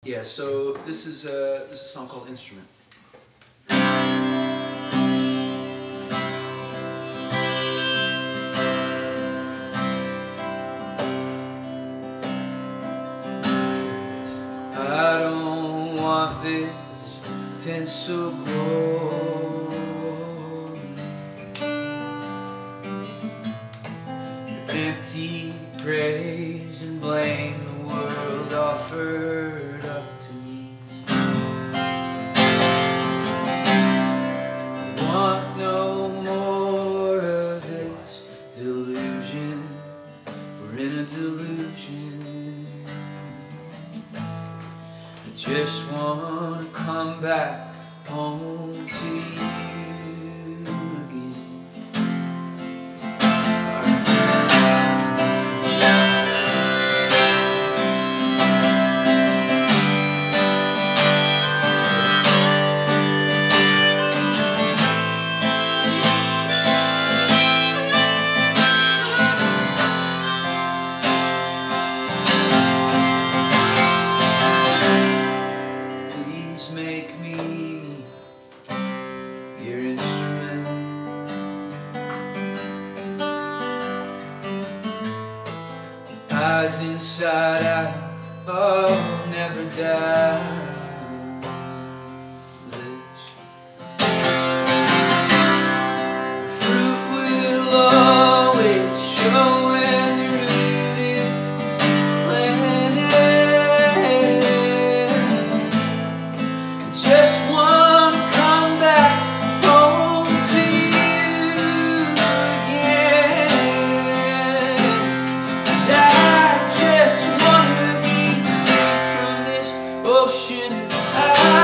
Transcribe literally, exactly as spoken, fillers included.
Yeah, so this is, uh, this is a song called Instrument. I don't want this tinsel glory, empty praise and blame the world offered up to me. I want no more of this delusion. We're in a delusion. I just want to come back home to you again. Make me your instrument. Eyes inside out, oh, never die. Fruit will always show when you're rooted, planted. Just wanna come back home to you again. 'Cause I just wanna be free from this ocean. I